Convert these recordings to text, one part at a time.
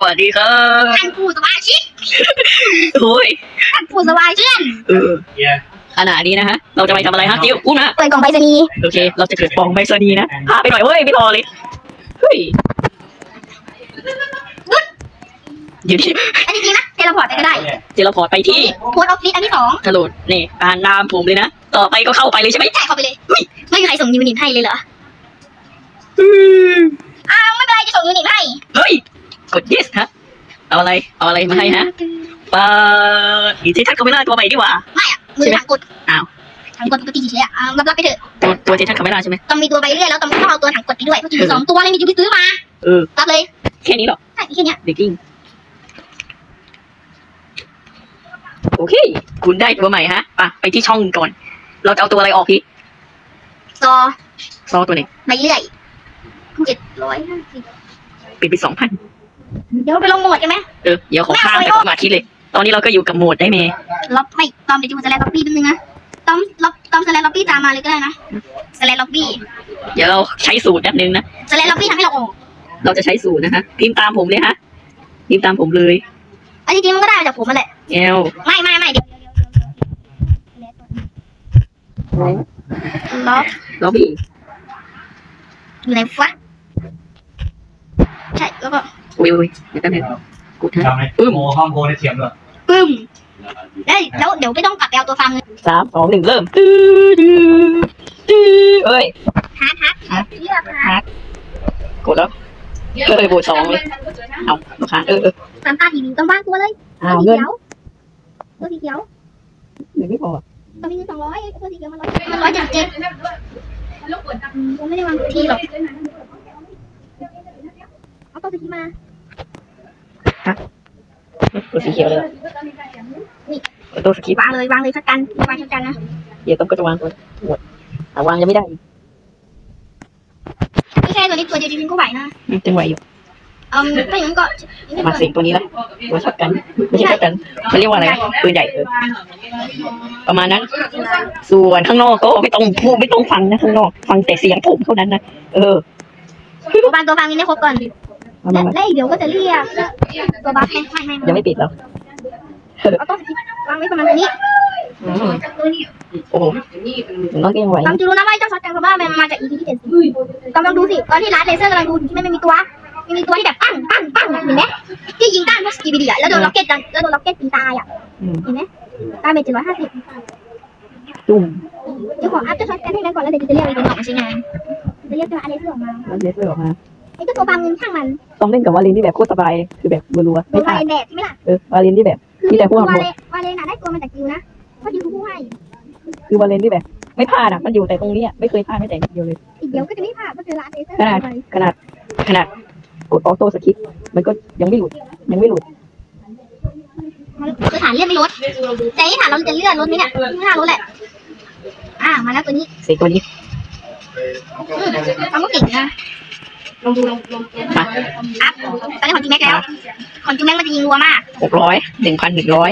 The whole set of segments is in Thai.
วัสดีครับท่านผู้สมาชิกโอ้ยท่านผู้สมาชิกขณะนี้นะฮะเราจะไปทำอะไรฮะจิ้วอุ้มนะเปิดกล่องไปรษณีย์โอเคเราจะเกิดกล่องไปรษณีย์นะพาไปหน่อยเว้ยไม่รอเลยเฮ้ยอยู่ที่อันนี้จริงนะเทเลพอร์ตไปก็ได้เทเลพอร์ตไปที่โพสต์ออฟฟิศอันที่2 ทะลุนี่การนามผมเลยนะต่อไปก็เข้าไปเลยใช่ไหมใช่เข้าไปเลยไม่มีใครส่งยูนิตให้เลยเหรอไม่เป็นไรจะส่งยูนิตให้เฮ้ยกด yes ฮะเอาอะไรมาให้ฮะอีเททัสคาเมล่าตัวใหม่ดีกว่าไม่อะมือถังกดอ้าวถังกดปกติเฉยๆรับไปเถอะตัวเททัสคาเมล่าใช่ไหมต้องมีตัวไปเรื่อยแล้วต้องเอาตัวถังกดไปด้วยเพราะถือ2ตัวเลยมีที่ซื้อมารับเลยแค่นี้หรอใช่แค่นี้เด็กกิ้งโอเคคุณได้ตัวใหม่ฮะไปที่ช่องก่อนเราจะเอาตัวอะไรออกพี่ซอตัวไหนไปเรื่อย750 ปิดไป 2,000 เดี๋ยวไปลงโหมดกันไหมเดี๋ยวขอข้ามไปก่อนมาคิดเลยตอนนี้เราก็อยู่กับโหมดได้เมย์ล็อบไม่ตอมเดี๋ยวจะแลนล็อบบี้แป๊บนึงนะตอมสแลนล็อบบี้ตามมาเลยก็ได้นะสแลนล็อบบี้เดี๋ยวเราใช้สูตรแบบนึงนะสแลนล็อบบี้ทำให้เราออกเราจะใช้สูตรนะฮะพิมพ์ตามผมเลยฮะพิมพ์ตามผมเลยอันจริงมันก็ได้จากผมมาแหละเอลไม่เดี๋ยวล็อบบี้อยู่ไหนฟะใช่แล้วก็อุ้ยเดี๋ยวกันเถอะกูเถอะโมห้องโพได้เทียมเลยแล้วเดี๋ยวไม่ต้องกลับไปเอาตัวฟาร์มเลย 3 2 1เริ่มเอ้ยฮาร์ดกดแล้วโบ2เลยเอาลูกค้าตามตาทีวีต้องวางตัวเลยตัวสีเขียวไม่พอตัวนี้200ตัวสีเขียวมัน177ผมไม่ได้วางทีหรอกเอาตัวสีมาตัวสีเขียวเลยนี่ตัวสกีวางเลยชัดกันนะเดี๋ยวต้องก็จะวางตัวหมดวางยังไม่ได้ไม่ใช่ตัวนี้ตัวเดียวจริงๆก็ไหวนะจังไหวอยู่ถ้าอย่างนั้นก็มาสิตัวนี้ละตัวชักกันไม่ใช่ชักกันเขาเรียกว่าอะไรปืนใหญ่ประมาณนั้นส่วนข้างนอกก็ไม่ต้องพูดไม่ต้องฟังนะข้างนอกฟังแต่เสียงผมเท่านั้นนะตัวฟังนี้ได้ครบก่อนแล้วเดี๋ยวก็จะเรียกตัวบัฟไม่ยังไม่ปิดแล้วเอาตัววางไว้ประมาณนี้โอ้โหน้องยังไหวต้องจะรู้นะว่าเจ้าช็อตกันเพราะว่ามันมาจาก EP ที่70กำลังดูสิตอนที่ร้านเลเซอร์กำลังดูที่ไม่มีตัวที่แบบปั้งเห็นไหมที่ยิงต้านพวกสกีบีดีอ่ะแล้วโดนล็อกเก็ตตีตายอ่ะเห็นไหมตายไป750 จุ่มเดี๋ยวขออัพเจ้าช็อตกันให้นั้นก่อนแล้วเดี๋ยวจะเรียกไอ้ตัวหนอกมาใช้งานจะเรียกตัวเลเซอร์ออกมาไอ้ตัวฟังช่างมันต้องเล่นกับวาเลนที่แบบโคตรสบายคือแบบรัวๆไม่พลาดแบบใช่ไหมล่ะวาเลนที่แบบที่แต่พวกวาเลนได้ตัวมาจากกิวนะเพราะกิวผู้ให้คือวาเลนที่แบบไม่พลาดมันอยู่แต่ตรงนี้ไม่เคยพลาดไม่แต่เดียวเลยอีกเดี๋ยวก็จะไม่พลาดเพราะเจอร้านเลเซอร์ขนาดกดออโต้สคิปมันก็ยังไม่หลุดคือฐานเลื่อนไม่ลดแต่นี่ฐานเราจะเลื่อนลดไหมเนี่ยไม่น่าลดแหละมาแล้วตัวนี้เสกตัวนี้เขาก็เก่งนะลองดูอัพตอนนี้ของจูแม็กแล้วของจูแม็กมันจะยิงรัวมาก 600 1,100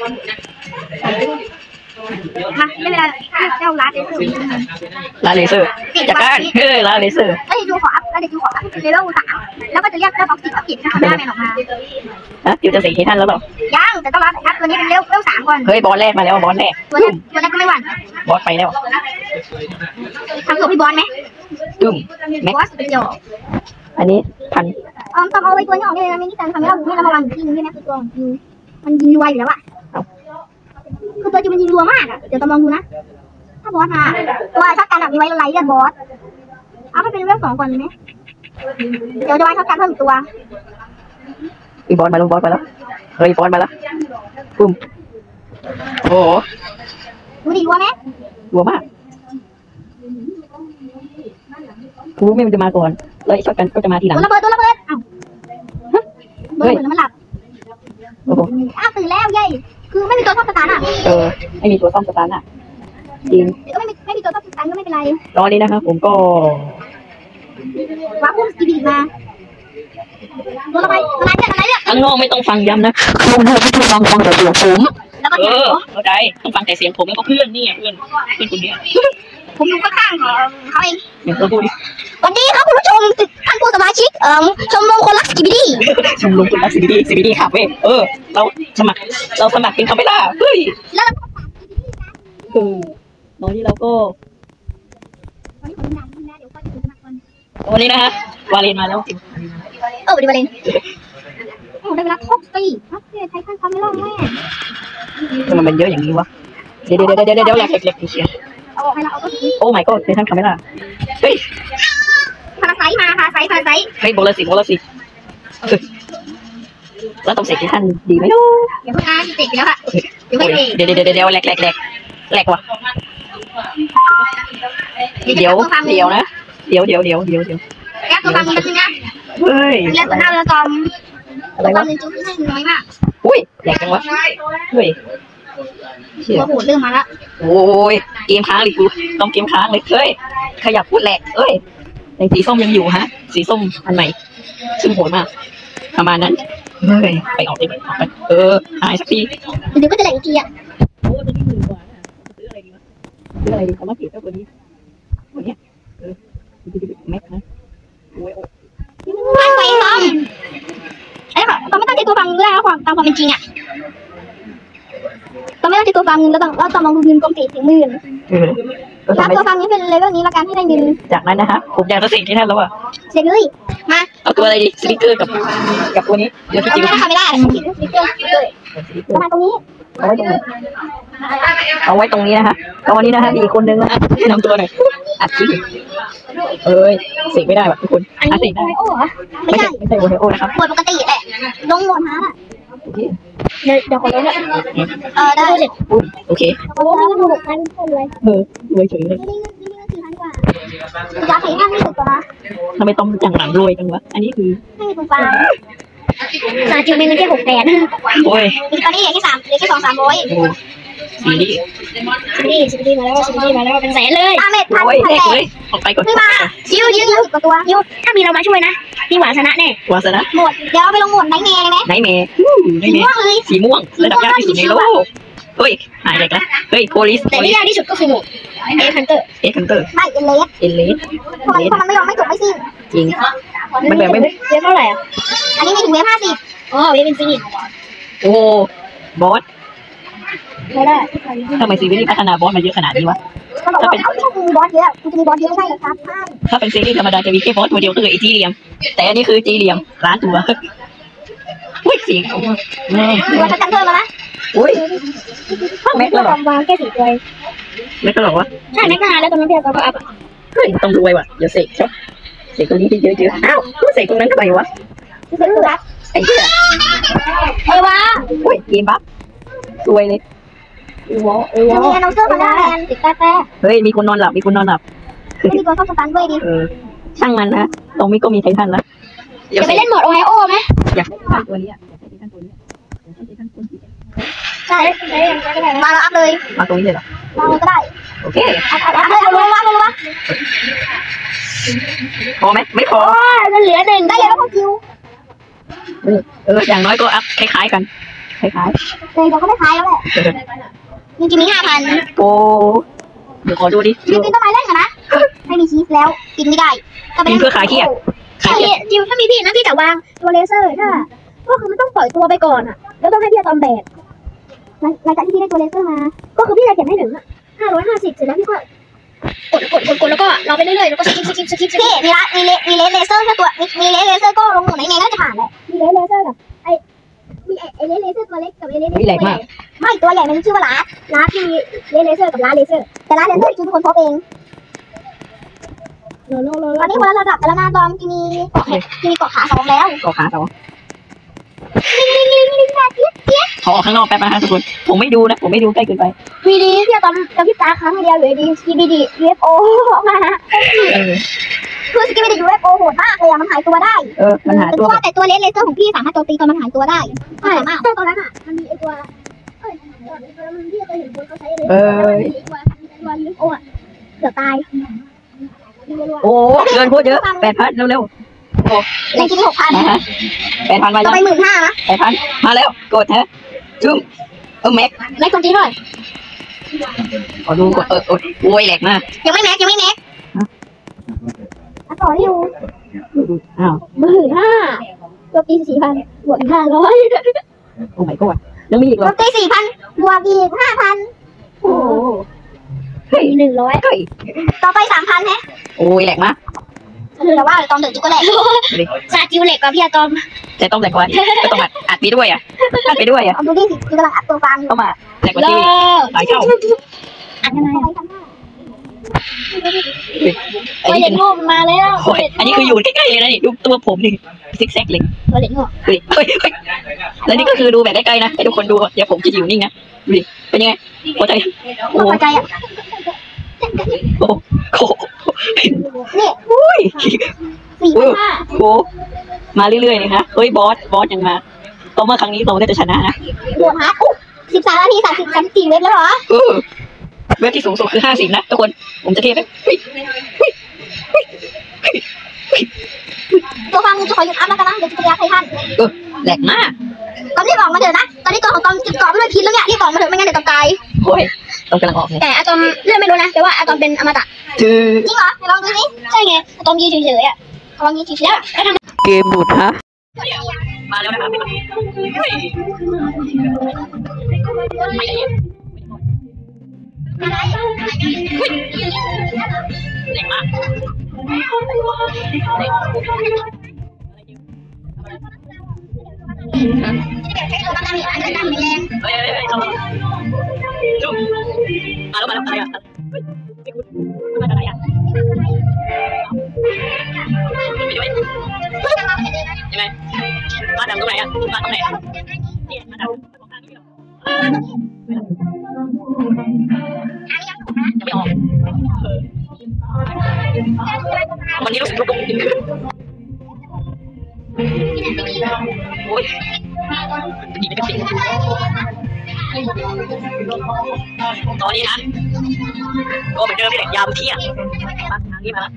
มาไม่เป็นไรเจ้าร้านเลเซอร์จากการร้านเลเซอร์แล้วเดี๋ยวขออัพเลเวล3แล้วก็จะเรียกเจ้าบ็อกซ์อัพเกรดให้เขาได้แมนออกมาจิวจะเสกให้ท่านแล้วเปล่ายังแต่ต้องรับอัพตัวนี้เป็นเลเวล3ก่อนเฮ้ยบอลแรกมาแล้วบอลแรกตัวแรกก็ไม่หวั่นบอสไปแล้วทำตัวพี่บอลไหมแม็กบอสเดียวอันนี้พันต้องเอาไว้ตัวนี้ออกเลยนะไม่นี่การทำให้เรามาวางอยู่ที่นึงใช่ไหมคือตัวจิวมันยิงรัวอยู่แล้วอะคือตัวจิวมันยิงรัวมากอะเดี๋ยวต้องลองดูนะถ้าบอสมาตัวช็อตกันมีไว้ไล่เลือดบอสเอาไปเป็นเลเวล2ก่อนเลยไหมเดี๋ยวจะไว้ช็อตกันเพิ่มตัวบอลมาลงบอลมาแล้วเฮ้ยบอลมาแล้วปุ้มโอ้ดูดิรัวไหมรัวมากกูไม่มันจะมาก่อนแล้วช็อตกันก็จะมาทีหลังตัวระเบิดอ้าวเฮ้ยแล้วมันหลับตื่นแล้วยัยคือไม่มีตัวซ่อมสตาร์ทไม่มีตัวซ่อมสตาร์ทจริงก็ไม่มีตัวซ่อมสตาร์ทก็ไม่เป็นไรตอนนี้นะครับผมก็ว้าพุ่งสกีบีมาตัวอะไรข้างนอกไม่ต้องฟังย้ำนะข้างนอกไม่ต้องฟังแต่เสียงผมเข้าใจต้องฟังแต่เสียงผมแล้วก็เพื่อนนี่เพื่อนคนเดียวผมอยู่ข้างๆของเขาเองเดี๋ยวเราดูดิสวัสดีครับคุณผู้ชมท่านผู้สมาชิกชมรมคนรักสกิบิดี้ชมรมคนรักCBDคาเฟ่เราสมัครเป็นคาเฟ่ล่าเฮ้ยแล้วเราก็ตอนนี้เราก็วันนี้ผมดังนะเดี๋ยวก็จะถึงก่อนวันนี้นะฮะวาเลนมาแล้วจริงวันนี้วาเลนโอ้ได้เวลาท็อปตีท็อปไททันคาเมล่าแม่ทำไมมันเยอะอย่างนี้วะเดี๋ยวแหลกเชียร์เอาให้เราเอาก็สีโอ้ my god เป็นท่านคาเฟ่ล่าเฮ้ยพาราไซมาพาราไซเฮ้ยโบลสิแล้วต้องเสกที่ท่านดีไหมเนาะเดี๋ยวเพิ่งอ่านติดไปแล้วค่ะเดี๋ยวไม่เองเดี๋ยวแหลกว่ะเดี๋ยวนะเดี๋ยวแก้ตัวฟังมันนึงนะเฮ้ยเล่นตัวหน้าเรือตอมอะไรตอวะมเป็นจุดที่น้อยมากอุ้ยแหลกจังวะเฮ้ยตัวโหดเริ่มมาแล้วโอ้ยเกมค้างเลยกูต้องเกมค้างเลยเฮ้ยขยับพูดแหลกเอ้ยแต่สีส้มยังอยู่ฮะสีส้มอันใหม่ซึ่งโหดมากประมาณนั้นเฮ้ยไปออกไปหายสักทีเดี๋ยวก็จะแหลกอีกทีอ่ะโอ้ตัวนี้หมื่นกว่าซื้ออะไรดีเขามาเก็บเจ้าตัวนี้แม็กนะโอ้ยฟังไปตอมไอ้ค่ะตอมไม่ตั้งใจตัวฟังก็ได้นะตามความเป็นจริงอ่ะตอมไม่ตั้งใจตัวฟังเงินแล้วตอมลองดูเงินกองตีถึงหมื่นรับตัวฟังนี้เป็นเลเวลนี้ละกันให้ได้เงินจากนั้นนะคะผมอยากจะเสกที่ท่านแล้วอ่ะเสร็จเลยมาเอาตัวอะไรดีสติ๊กเกอร์กับตัวนี้เดี๋ยวเอาจิ๋วไม่ได้ทำไม่ได้ประมาณตรงนี้เอาไว้ตรงนี้นะคะเอาวันนี้นะคะอีกคนนึงนะแนะนำตัวหน่อยอัดคลิปเสกไม่ได้แบบทุกคนอัดเสกได้โอ้ไม่ใช่ไม่ใช่โอเทโอนะครับปวดปกติแหละลงหมดฮะโอเคเดี๋ยวขอลงเนี่ยได้เลยโอเคโอ้ยดู6,000คนเลยรวยเฉยเลยนี่4,000กว่าจะใส่ห้างไม่ถูกตัวนะทำไมต้องจังหลังรวยจังวะอันนี้คือไม่มีตัวฟังสาจิวมีเงินแค่600,000 โอ้ยมีตอนนี้เหลือแค่3เหลือแค่2-300 สีนี้ซีมาแล้วเป็นแสนเลยตาเม็ดพันโอ้ยพันแรกแหเลลยออกไปก่อนไม่มาชิวกว่าตัวถ้ามีเรามาช่วยนะพี่หวานชนะแน่วาสนะหมดเดี๋ยวเราไปลงหมดไหนเมย์เลยไหมไหนเมย์สีม่วงเลยสีม่วงระดับยากที่สุดในโลกเฮ้ยหายเด็กแล้วเฮ้ยโพลิสแต่ที่ยากที่สุดก็คือหมวกคันเตอร์คันเตอร์ไม่เอเลสเพราะมันไม่ยอมไม่จบไม่สิ้นจริงมันแบบไม่เวฟเท่าไหร่อ่ะอันนี้ไม่ถึงเวฟ50อ๋อเวฟเป็นฟินิชโอ้บอสไม่ได้ทำไมซีรีส์พัฒนาบอสมาเยอะขนาดนี้วะก็บอกว่าเขามีบอสเยอะคุณจะมีบอสเยอะใช่ครับถ้าเป็นซีรีส์ธรรมดาจะมีแค่บอสตัวเดียวก็คือไอจีเหลี่ยมแต่อันนี้คือจีเหลี่ยมล้านตัวอุ้ยเสียงตัวจะกันเพิ่มแล้วนะอุ้ยแม็กแล้วหรอวางแค่4ตัวแม็กก็หรอวะใช่แม็กนานแล้วตอนนั้นพี่ก็อัพเฮ้ยต้องรวยว่ะเดี๋ยวเสกครับเสกตรงนี้เยอะๆอ้าวเสกตรงนั้นทำไมวะเสร็จแล้วไอ้เหี้ยวะอุ้ยเกมบัฟรวยเลยจะมีอนองเซอร์มาแล้วติดแป๊ะเฮ้ยมีคนนอนหลับมีตัวเข้าสตันด้วยดิช่างมันนะตรงนี้ก็มีไททันแล้วจะไปเล่นโหมดโอไฮโอไหมอยากได้ไททันตัวนี้อยากได้ไททันตัวนี้ใช่มาแล้วอัพเลยมาตรงนี้เลยเหรอมาเลยก็ได้โอเคอัพเลยลงมาพอไหมไม่พอมันเหลือ1ได้แล้วพวกคิวอย่างน้อยก็อัพคล้ายๆกันคล้ายๆเลยเราก็ไม่ขายแล้วแหละจริงๆมี5,000 โอ้เดี๋ยวขอดูดิกินต้นไม้เล่นกันนะไม่มีชีสแล้วกินไม่ได้กินเพื่อขายเครียดใช่จิวถ้ามีพี่นะพี่จะวางตัวเลเซอร์ถ้าก็คือมันต้องปล่อยตัวไปก่อนอ่ะแล้วต้องให้พี่ตอมแบกหลังจากที่พี่ได้ตัวเลเซอร์มาก็คือพี่จะเก็บให้ถึง550เสร็จแล้วพี่ก็กดแล้วก็รอไปเรื่อยๆแล้วก็สกิปพี่มีเลเซอร์แค่ตัวมีเลเซอร์ก็ลงหมดไหนๆก็จะผ่านแหละมีเลเซอร์กับมีเลเซอร์ตัวเล็กกับเลเซอร์ตัวใหญ่ไม่ตัวใหญ่มันชื่อว่าลาที่เลเซอร์กับลาเลเซอร์แต่ลาเลเซอร์คือทุกคนพบเองตอนนี้คนละระดับแล้วนะตอมมีเกาะขา2แล้วเกาะขา2 ลิงขอออกข้างนอกแป๊บนะฮะทุกคนผมไม่ดูใกล้เกินไปวีดีที่ตอนกับพี่ตาครั้งเดียวอยู่ดีสกิบิดี UFO ออกมาคือสกิบิดี UFO โหดมากเลยมันหายตัวได้มันหายตัวแต่ตัวเลเซอร์ของพี่สามารถโจมตีตอนมันหายตัวได้ใช่มากตอนนั้นอ่ะมันมีไอตัวมันที่เคยเห็นคนเขาใช้เลยตัว UFO อ่ะเกือบตายโอ้เกินโคตรเยอะ 8,000 เร็วๆโอ้ในที่ 6,000 8,000 มาแล้วต่อไป 15,000 นะ 8,000 มาแล้วกดฮะจุ้มแม็กโจมตีเท่าไหร่ขอดูกดโอ้ยแหลกมากยังไม่แม็กต่ออยู่อ้าว 15,000ตัวตี4,000บวกอีก500 โอ้ my god แล้วมีอีกเหรตัอวตี4,000บวกอีก5,000โอ้เฮ้ย100 เฮ้ยต่อไป3,000แฮะโอ้ยแหลกมากแต่ว่าตอนเดือดจุกก็แหลกซาจิวเหล็กกว่าพี่อะตอมจะต้องแหลกกว่าก็ต้องอัดไปด้วยอัดไปด้วยเอาดูดิคือกำลังอัดตัวฟาร์มอยู่เข้ามาแหลกกว่าที่หลายเท่าอัดยังไงอันตัวนี้เล็กโง่มาแล้วอันนี้คืออยู่ใกล้ๆเลยนะนี่ดูตัวผมนี่ซิกแซกเลยตัวเล็กโง่เฮ้ยแล้วนี่ก็คือดูแบบใกล้ๆนะให้ทุกคนดูเดี๋ยวผมจะอยู่นิ่งนะดูดิเป็นยังไงหัวใจโอ้หัวใจอ่ะโหนี่อุ้ย 4,500 โอ้มาเรื่อยๆเลยฮะเฮ้ยบอสยังมาตัวเมื่อครั้งนี้เราได้จะชนะนะบวกฮาร์ด13 นาที34เว็บแล้วเหรอเว็บที่สูงสุดคือ50นะทุกคนผมจะเทไปตัวฟาร์มจะขอหยุดอัพแล้วกันนะเดี๋ยวจะไปยาใครท่านแหลกมากตอนรีบออกมาเถอะนะตอนนี้ตัวของตอมจุดเกาะไม่ด้วยพิษแล้วเนี่ยรีบออกมาเถอะไม่งั้นเดี๋ยวตอมตายโอ้ยเรากำลังออกเลยแต่อะตอมเลื่อนไม่รู้นะแต่ว่าอะตอมเป็นอมตะคือจริงเหรอลองดูสิใช่ไงอะตอมยืนเฉยๆอ่ะลองยืนเฉยๆแล้วทำเกมหลุดฮะมาแล้วนะครับไม่ได้แรงมากมาแล้วอะไรอ่ะมาอะไรอ่ะยังไงมาดังตรงไหนอ่ะมาตรงไหนเนี่ยมาดังยังไม่ออกวันนี้รู้สึกลูกกงจริงโอ้ยดีไม่กระสิตอนนี้นะก็เหมือนเดิมนี่แหละยามเที่ยงมาทางนี้มา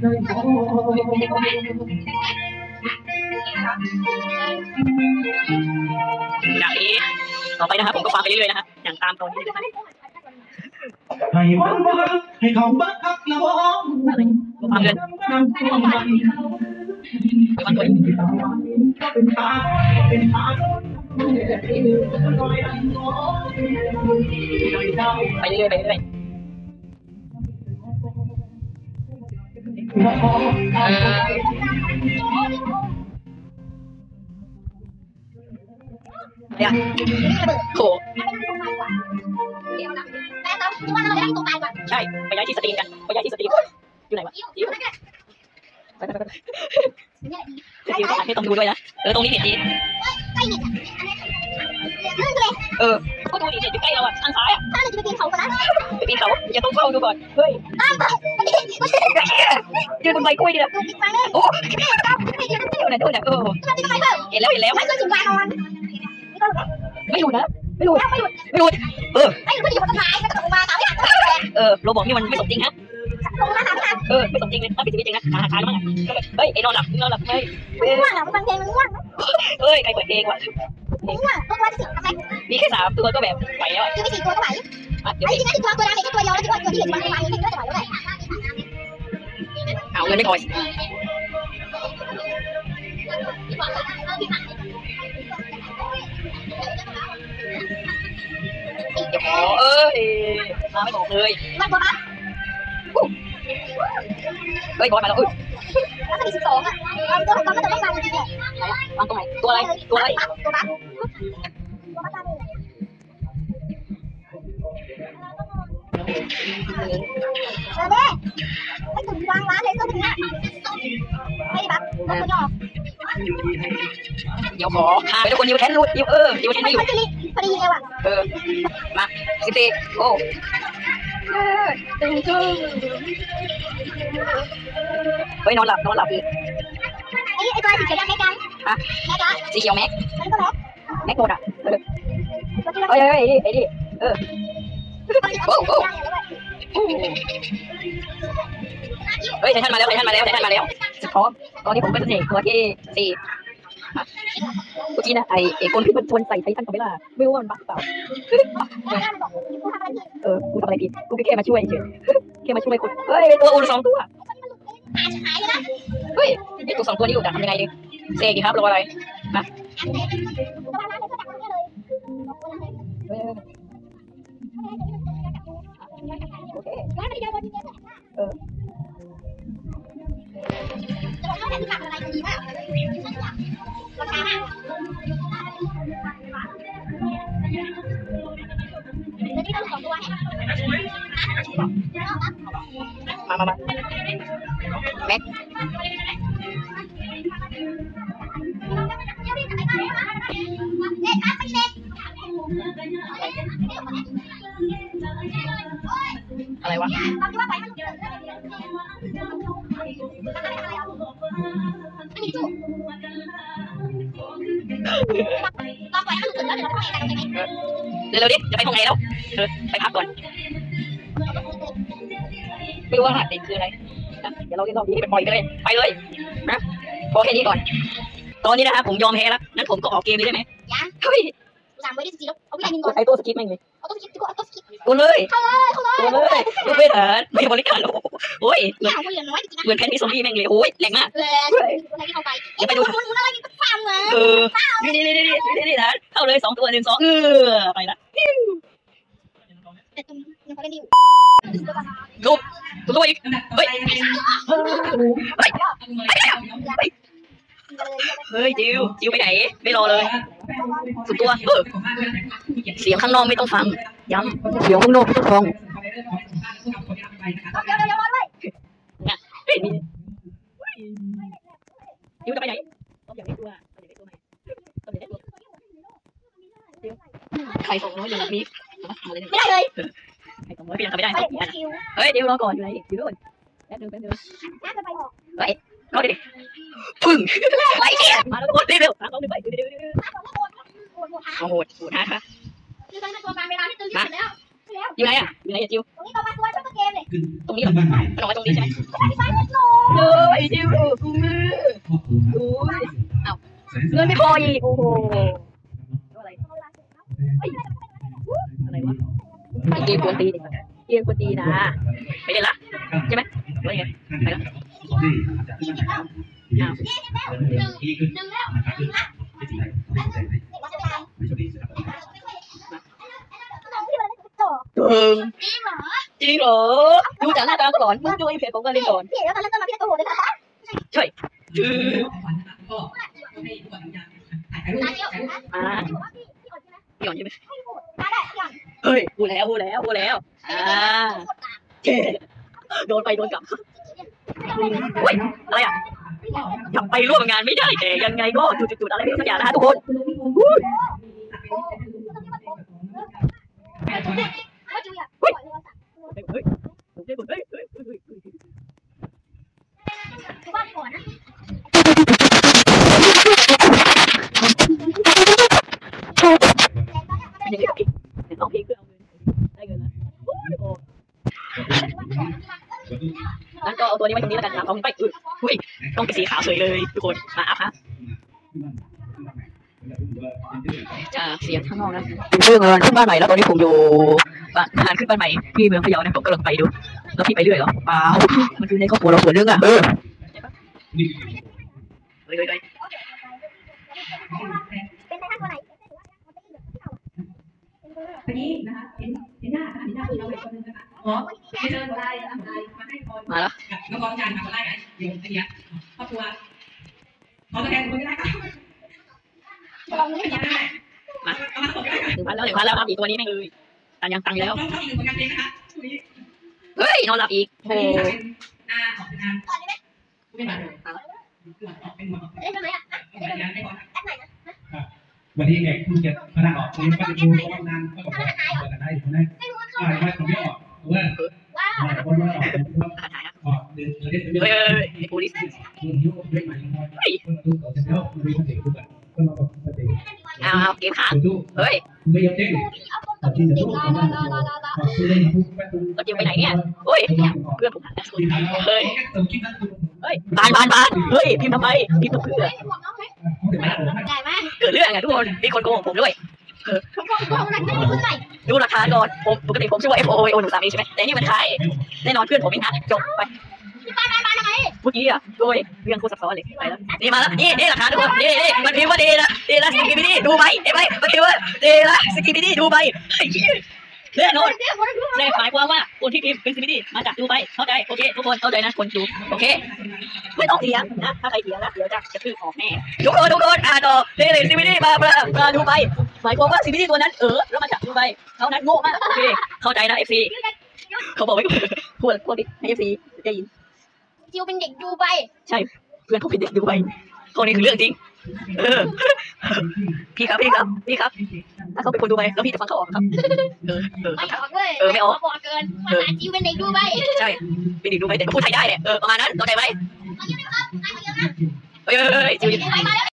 จากนี้ต่อไปนะครับผมก็ฟังไปเรื่อยๆนะครับอย่างตามตอนนี้เลยให้มันบังให้เขาบังคับละวงฟังเงินมันตัวไปเรื่อยๆไปเรื่อยเนี่ยโหใช่ไปย้ายที่สตรีมกันไปย้ายที่สตรีมอยู่ไหนวะไปที่ต้องดูด้วยนะตรงนี้เห็นดีก็ดูดิเห็นอยู่ใกล้เราอ่ะทางซ้ายอ่ะไปปีนเขาอย่าต้องเข้าดูก่อนเฮ้ยยืนบนใบกล้วยดิโอ้ไหนดูเนี่ยเห็นแล้วไม่หลุดนะไม่หลุดไม่หลุดโรบอกนี่มันไม่สมจริงฮะไม่สมจริงเลยถ้าผิดชีวิตจริงนะหาแล้วมั้งเฮ้ยไอ้นอนหลับเฮ้ยง่วงอ่ะมันฟังเพลงมันง่วงนะเฮ้ยใครเปิดเพลงวะง่วงตัวที่10ทำไมมีแค่3ตัวก็แบบไปแล้วยังไม่4ตัวก็ไหวไอ้ที่นั่นตัวดำเองก็ตัวเดียวแล้วตัวที่เห็นมันประมาณนี้ก็จะไหวแล้วแหละเอาเงินไม่พอมาไม่บอกเลยมันตัวมั้ยเฮ้ยบอสมาแล้วแล้วก็12อ่ะตัวของมันจะต้องมาจริงๆเนี่ยวางตรงไหนตัวอะไรตัวบั๊กไม่ถึงวางร้านเลยก็ถึงอ่ะไม่บั๊กต้องยอมเดี๋ยวขอหาไปทุกคนยิวแทนรูดยิวแทนไม่อยู่พอดีเลยว่ะมา10โอ้เฮ้ยนอนหลับอีกไอ้ตัวสีเขียวแม็กกันสีเขียวแม็กแม็กหมดอ่ะเฮ้ยไอ้ดิโอ้เฮ้ยไททันมาแล้วสุดท้องตอนนี้ผมก็จะเสกตัวที่4 เมื่อกี้นะไอ้คนที่มันชนใส่ไททันกับเวลาไม่รู้ว่ามันบั๊กเปล่ากูทำอะไรผิดกูแค่มาช่วยเฉยแค่มาช่วยคนเฮ้ยตัวอู2 ตัวเฮ้ยไอ้ตัว2 ตัวนี้อยู่ดักทำยังไงดีเซกิครับรออะไรมาโอเคมาแม็กอะไรวะเร็วๆดิจะไปห้องไหนแล้วไปพักก่อนไม่รู้ว่าหัดติดคืออะไรเดี๋ยวเราจะลองดีให้เป็นปล่อยกันเลยไปเลยนะพอแค่นี้ก่อนตอนนี้นะครับผมยอมแพ้แล้วนั้นผมก็ออกเกมเลยได้ไหมยังเฮ้ย3 ไว้ได้สิลูกเอาพี่ก่อนไอ้ตัวสกิปแม่งเลยเอาตัวสกิปกูเลยเข้าเลยกูไม่เถิดไม่บริการหรอกโอ้ยเหมือนแพนที่ซอมบี้แม่งเลยโอ้ยแรงมากอย่าไปดูอะไรฟังเลยนี่นะเข้าเลย2 ตัว1 2ไปละลุกตัวอีกเฮ้ยจิวไปไหนไม่รอเลยสุดตัวเสียงข้างนอกไม่ต้องฟังย้ำเสียงข้างนอกไม่ต้องฟังจิวจะไปไหนต้องอย่างนี้ตัวใครส่งน้อยอย่างนี้ไม่ได้เลยใครส่งน้อยเปลี่ยนทำไม่ได้เฮ้ยจิวรอก่อนอยู่ไหนจิวด้วยแป๊บนึงเฮ้ยรอดิพึ่งไปเนี่ยมาแล้วกดเร็ว3 2 1ไปโหดนะคะมาอยู่ไหนอยู่ไหนจิวตรงนี้เหรอมันออกมาตรงนี้ใช่ไหมเลยจิวกูมือเอาเงินไม่พออีกโอ้โหอะไรวะเกมกวนตีนะไม่ได้ละใช่ไหมว่าไงไปละจริงเหรอดูจากหน้าตาก่อนมึงดูไอ้เพจของกันเล่นก่อนใช่พี่อ่อนใช่ไหมเฮ้ยพูดแล้วโดนไปโดนกลับเฮ้ยอะไรอ่ะทำไปร่วมงานไม่ได้แต่ยังไงก็จุดอะไรสักอย่างนะฮะทุกคนต้องเพลงเพื่อเอาเงินได้เงินนะงั้นก็เอาตัวนี้ไว้ตรงนี้แล้วกันเอาไปอุ้ยต้องเป็นสีขาวสวยเลยทุกคนมาอัพฮะจะเสียงข้างนอกนะเรื่องเงินขึ้นบ้านใหม่แล้วตอนนี้ผมอยู่บ้านขึ้นบ้านใหม่ที่เมืองพะเยาเนี่ยผมกำลังไปดูแล้วพี่ไปเรื่อยเหรอเปล่ามันอยู่ในครอบครัวเราส่วนเรื่องอ่ะเลยอันนี้นะคะเห็นหน้าคุณเราเป็นคนนึงนะคะอ๋อไม่เจอได้มาให้พรมาแล้วน้องกองจานมาได้ไหมเดี๋ยวไอ้เนี้ยครอบครัวขอตัวแทนคนก็ได้ค่ะมา1,000แล้วรับอีกตัวนี้แม่งเลยตังแล้วเฮ้ยนอนหลับอีกโอ้ออกงานไม่มาเลยวันนี้แกคุณจะพนักออกคุณก็จะดูว่านานก็บอกว่าเปิดกันได้ถูกไหมไม่คนไม่ออกว่าคนไม่ออกเดินเล่นโพลิสคนยุ่งเล่นใหม่คนดูต่อจากแล้วมีคนเด็กดูกันก็มาบอกมาเด็กเอาเกมค้างเฮ้ยไม่ยอมเต้นที่จะดูเราจะไปไหนเนี่ยโอ้ยเพื่อนผมเฮ้ยเฮ้ยบานเฮ้ยพิมพ์ทำไมพิมพ์ตกเพื่อได้ไหมเกิดเรื่องไงทุกคนมีคนโกหกผมด้วยทุกคนทุกคนไม่ได้คุณใส่ดูหลักฐานก่อนผมปกติผมชื่อว่า FOO หนูสามีใช่ไหมแต่นี่มันใครแน่นอนเพื่อนผมเองนะจบไปปานทำไมเมื่อกี้อ่ะโดยเรื่องโคตรซับซ้อนเลยไปแล้วนี่มาแล้วนี่หลักฐานทุกคนนี่มันพิมพ์ว่าดีนะสกิปปี้ดูไปเห็นไหมมันพิมพ์ว่าดีนะสกิปปี้ดูไปแน่นอนนั่นหมายความว่าคนที่พิมพ์เป็นสกิปปี้มาจากดูไปเข้าใจโอเคทุกคนเข้าใจนะคนดูโอเคไม่ต้องเถียงนะถ้าใครเถียงนะเดี๋ยวจะทืบออกแน่ทุกคนอ่านต่อนี่สกิปปี้มาดูไปหมายความว่าสกิปปี้ตัวนั้นแล้วมาจากดูไปเขานั้นโง่มากโอเคเข้าใจนะ FC เขาบอกไว้พวกนี้ให้ FC ได้ยินจิวเป็นเด็กดูไปใช่เพื่อนผมเป็นเด็กดูไปข้อนี้คือเรื่องจริงพี่ครับถ้าเขาเป็นคนดูไปแล้วพี่จะฟังเขาออกครับไม่ออกเลยไม่ออกบอกเกินภาษาจิวเป็นเด็กดูไปใช่เป็นเด็กดูไปแต่ก็พูดไทยได้เนี่ยประมาณนั้นเข้าใจไหมเฮ้ยจิว